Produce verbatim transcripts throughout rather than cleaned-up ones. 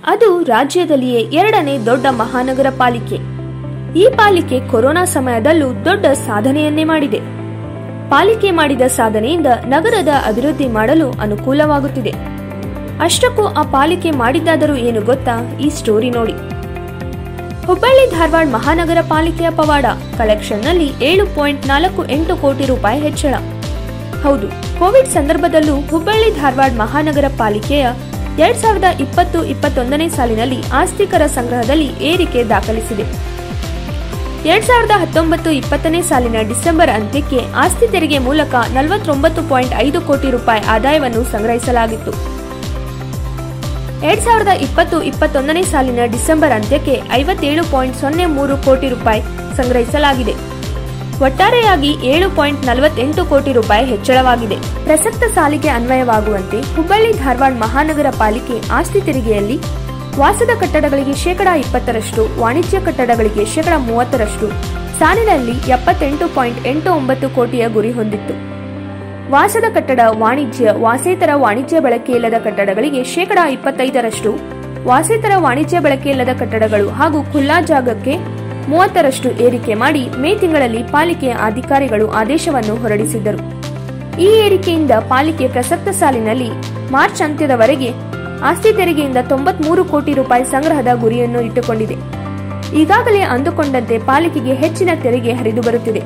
ಅದು ರಾಜ್ಯದಲ್ಲಿಯೇ ಎರಡನೇ ದೊಡ್ಡ ಮಹಾನಗರ ಪಾಲಿಕೆ. ಈ ಪಾಲಿಕೆ ಕೊರೋನಾ ಸಮಯದಲ್ಲೂ ದೊಡ್ಡ ಸಾಧನೆಯನ್ನೇ ಮಾಡಿದೆ. ಪಾಲಿಕೆ ಮಾಡಿದ ಸಾಧನೆಯಿಂದ ನಗರದ ಅಭಿವೃದ್ಧಿ ಮಾಡಲು ಅನುಕೂಲವಾಗುತ್ತಿದೆ. ಅಷ್ಟಕ್ಕೂ ಆ ಪಾಲಿಕೆ ಮಾಡಿದ್ದಾದರೂ ಏನು ಗೊತ್ತಾ? ಈ ಸ್ಟೋರಿ ನೋಡಿ. ಹುಬ್ಬಳ್ಳಿ ಧಾರವಾಡ ಮಹಾನಗರ ಪಾಲಿಕೆಯ ಪವಾಡ. ಕಲೆಕ್ಷನ್ನಲ್ಲಿ ಏಳು ಪಾಯಿಂಟ್ ನಾಲ್ಕು ಎಂಟು ಕೋಟಿ ರೂಪಾಯಿ ಹೆಚ್ಚಳ. ಹೌದು, ಕೋವಿಡ್ ಸಂದರ್ಭದಲ್ಲೂ ಹುಬ್ಬಳ್ಳಿ ಧಾರವಾಡ ಮಹಾನಗರ ಪಾಲಿಕೆಯ ಎರಡ್ ಸಾವಿರದ ಇಪ್ಪತ್ತು ಇಪ್ಪತ್ತೊಂದನೇ ಸಾಲಿನಲ್ಲಿ ಆಸ್ತಿಕರ ಸಂಗ್ರಹದಲ್ಲಿ ಏರಿಕೆ ದಾಖಲಿಸಿದೆ. ಎರಡ್ ಸಾವಿರದ ಹತ್ತೊಂಬತ್ತು ಇಪ್ಪತ್ತನೇ ಸಾಲಿನ ಡಿಸೆಂಬರ್ ಅಂತ್ಯಕ್ಕೆ ಆಸ್ತಿ ತೆರಿಗೆ ಮೂಲಕ ನಲವತ್ತೊಂಬತ್ತು ಪಾಯಿಂಟ್ ಐದು ಕೋಟಿ ರೂಪಾಯಿ ಆದಾಯವನ್ನು ಸಂಗ್ರಹಿಸಲಾಗಿತ್ತು. ಎರಡ್ ಸಾವಿರದ ಇಪ್ಪತ್ತು ಇಪ್ಪತ್ತೊಂದನೇ ಸಾಲಿನ ಡಿಸೆಂಬರ್ ಅಂತ್ಯಕ್ಕೆ ಐವತ್ತೇಳು ಪಾಯಿಂಟ್ ಸೊನ್ನೆ ಮೂರು ಕೋಟಿ ರೂಪಾಯಿ ಸಂಗ್ರಹಿಸಲಾಗಿದೆ. ಒಟ್ಟಾರೆಯಾಗಿ ಏಳು ಪಾಯಿಂಟ್ ನಲವತ್ತೆಂಟು ಕೋಟಿ ರೂಪಾಯಿ ಹೆಚ್ಚಳವಾಗಿದೆ. ಪ್ರಸಕ್ತ ಸಾಲಿಗೆ ಅನ್ವಯವಾಗುವಂತೆ ಹುಬ್ಬಳ್ಳಿ ಧಾರವಾಡ ಮಹಾನಗರ ಪಾಲಿಕೆ ಆಸ್ತಿ ತೆರಿಗೆಯಲ್ಲಿ ವಾಸದ ಕಟ್ಟಡಗಳಿಗೆ ಶೇಕಡಾ ಇಪ್ಪತ್ತರಷ್ಟು, ವಾಣಿಜ್ಯ ಕಟ್ಟಡಗಳಿಗೆ ಶೇಕಡಾ ಮೂವತ್ತರಷ್ಟು, ಸಾಲಿನಲ್ಲಿ ಎಪ್ಪತ್ತೆಂಟು ಪಾಯಿಂಟ್ ಎಂಟು ಒಂಬತ್ತು ಕೋಟಿಯ ಗುರಿ ಹೊಂದಿತ್ತು. ವಾಸದ ಕಟ್ಟಡ, ವಾಣಿಜ್ಯ, ವಾಸೇತರ ವಾಣಿಜ್ಯ ಬಳಕೆಯಿಲ್ಲದ ಕಟ್ಟಡಗಳಿಗೆ ಶೇಕಡಾ ಇಪ್ಪತ್ತೈದರಷ್ಟು, ವಾಸೇತರ ವಾಣಿಜ್ಯ ಬಳಕೆಯಿಲ್ಲದ ಕಟ್ಟಡಗಳು ಹಾಗೂ ಖುಲ್ಲಾ ಜಾಗಕ್ಕೆ ಮೂವತ್ತರಷ್ಟು ಏರಿಕೆ ಮಾಡಿ ಮೇ ತಿಂಗಳಲ್ಲಿ ಪಾಲಿಕೆಯ ಅಧಿಕಾರಿಗಳು ಆದೇಶವನ್ನು ಹೊರಡಿಸಿದ್ದರು. ಈ ಏರಿಕೆಯಿಂದ ಪಾಲಿಕೆ ಪ್ರಸಕ್ತ ಸಾಲಿನಲ್ಲಿ ಮಾರ್ಚ್ ಅಂತ್ಯದವರೆಗೆ ಆಸ್ತಿ ತೆರಿಗೆಯಿಂದ ತೊಂಬತ್ಮೂರು ಕೋಟಿ ರೂಪಾಯಿ ಸಂಗ್ರಹದ ಗುರಿಯನ್ನು ಇಟ್ಟುಕೊಂಡಿದೆ. ಈಗಾಗಲೇ ಅಂದುಕೊಂಡಂತೆ ಪಾಲಿಕೆಗೆ ಹೆಚ್ಚಿನ ತೆರಿಗೆ ಹರಿದು ಬರುತ್ತಿದೆ.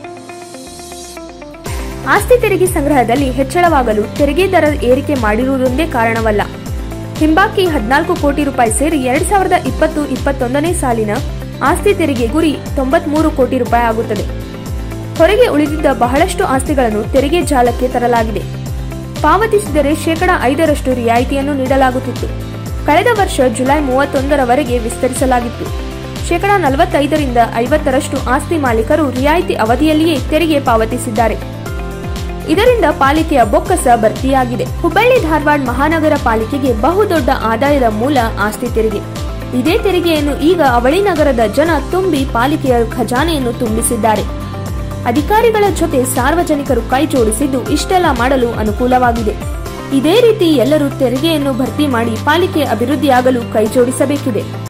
ಆಸ್ತಿ ತೆರಿಗೆ ಸಂಗ್ರಹದಲ್ಲಿ ಹೆಚ್ಚಳವಾಗಲು ತೆರಿಗೆ ದರ ಏರಿಕೆ ಮಾಡಿರುವುದೊಂದೇ ಕಾರಣವಲ್ಲ. ಹಿಂಬಾಕಿ ಹದಿನಾಲ್ಕು ಕೋಟಿ ರೂಪಾಯಿ ಸೇರಿ ಎರಡ್ ಸಾವಿರದ ಇಪ್ಪತ್ತು ಇಪ್ಪತ್ತೊಂದನೇ ಸಾಲಿನ ಆಸ್ತಿ ತೆರಿಗೆ ಗುರಿ ತೊಂಬತ್ಮೂರು ಕೋಟಿ ರೂಪಾಯಿ ಆಗುತ್ತದೆ. ಹೊರಗೆ ಉಳಿದಿದ್ದ ಬಹಳಷ್ಟು ಆಸ್ತಿಗಳನ್ನು ತೆರಿಗೆ ಜಾಲಕ್ಕೆ ತರಲಾಗಿದೆ. ಪಾವತಿಸಿದರೆ ಶೇಕಡಾ ಐದರಷ್ಟು ರಿಯಾಯಿತಿಯನ್ನು ನೀಡಲಾಗುತ್ತಿತ್ತು. ಕಳೆದ ವರ್ಷ ಜುಲೈ ಮೂವತ್ತೊಂದರವರೆಗೆ ವಿಸ್ತರಿಸಲಾಗಿತ್ತು. ಶೇಕಡಾ ನಲವತ್ತೈದರಿಂದ ಐವತ್ತರಷ್ಟು ಆಸ್ತಿ ಮಾಲೀಕರು ರಿಯಾಯಿತಿ ಅವಧಿಯಲ್ಲಿಯೇ ತೆರಿಗೆ ಪಾವತಿಸಿದ್ದಾರೆ. ಇದರಿಂದ ಪಾಲಿಕೆಯ ಬೊಕ್ಕಸ ಭರ್ತಿಯಾಗಿದೆ. ಹುಬ್ಬಳ್ಳಿ ಧಾರವಾಡ ಮಹಾನಗರ ಪಾಲಿಕೆಗೆ ಬಹುದೊಡ್ಡ ಆದಾಯದ ಮೂಲ ಆಸ್ತಿ ತೆರಿಗೆ. ಇದೇ ತೆರಿಗೆಯನ್ನು ಈಗ ಅವಳಿ ನಗರದ ಜನ ತುಂಬಿ ಪಾಲಿಕೆಯ ಖಜಾನೆಯನ್ನು ತುಂಬಿಸಿದ್ದಾರೆ. ಅಧಿಕಾರಿಗಳ ಜೊತೆ ಸಾರ್ವಜನಿಕರು ಕೈ ಜೋಡಿಸಿದ್ದು ಇಷ್ಟೆಲ್ಲ ಮಾಡಲು ಅನುಕೂಲವಾಗಿದೆ. ಇದೇ ರೀತಿ ಎಲ್ಲರೂ ತೆರಿಗೆಯನ್ನು ಭರ್ತಿ ಮಾಡಿ ಪಾಲಿಕೆ ಅಭಿವೃದ್ಧಿಯಾಗಲು ಕೈ ಜೋಡಿಸಬೇಕಿದೆ.